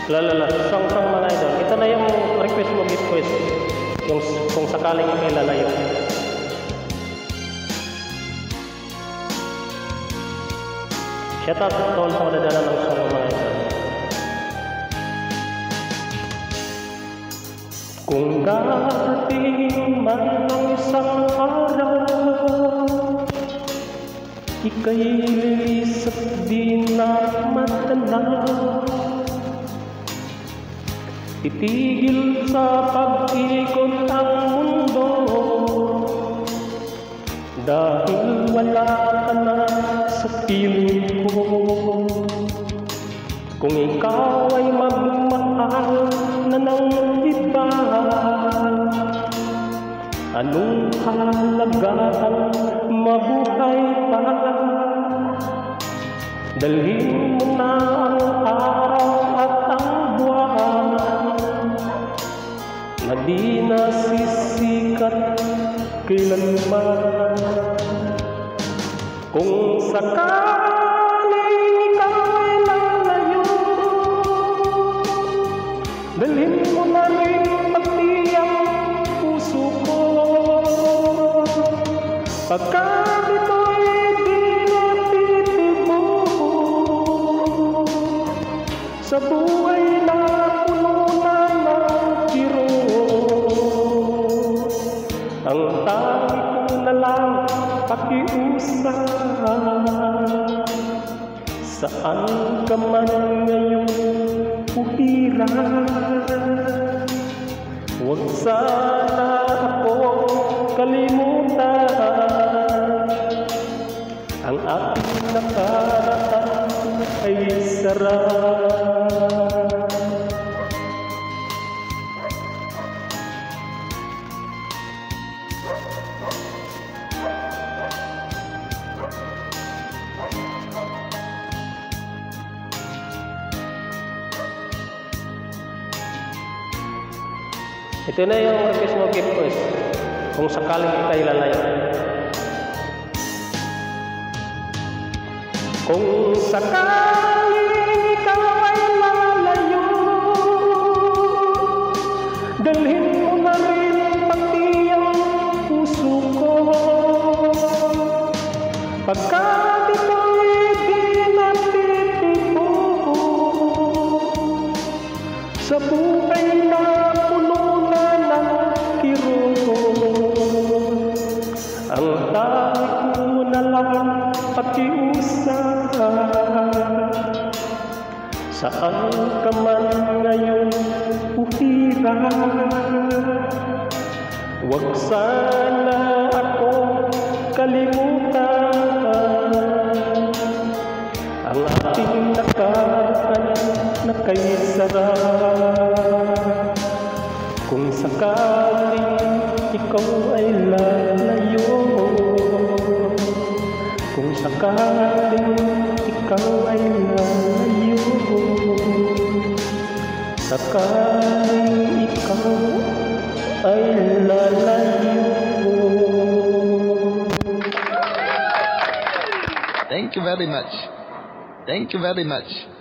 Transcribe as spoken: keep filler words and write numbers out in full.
Lalala, sang-sang mga idol. Ito na yung request mo, gift quest. Yung kung sakaling ikay lalayo. Shout out to all sa madadala ng song mga idol. Kung darating man ang isang araw, ika'y lilis at di na matanaw. Titigil sa pag-ikot ang mundo, dahil wala ka na sa piling ko. Kung ikaw ay magmahal na ng iba, anong halaga ang mabuhay pa? Dalhin mo na ang araw at ang buwan na di nasisikat kailanman. Kung sakaling ikaw ay lalayo, dalhin mo na rin pati ang puso ko. Pagkat ito'y di natitibo sa buhay na puno na ng kirot, ang tangi ko na lang pakiusap. Saan ka man ngayon puhira, huwag sana akong kalimutan. Ang aking nakaraan ay sarap. Ito na yung request mo, gift quest. Kung sakaling ika'y lalayo. Kung sakaling ikaw ay lalayo, dalhin mo na rin pati ang puso ko. Pagkat ito'y di natitibo sa buhay na puno na ng kirot, ang tangi ko na lang pakiusap. Saan ka man ngayon puhira, huwag sana akong kalimutan. Ang ating nakaraan na kay sarap. Kung sakaling ikaw ay lalayo, kung sakaling ikaw ay lalayo, sakaling ikaw ay lalayo. Thank you very much. Thank you very much.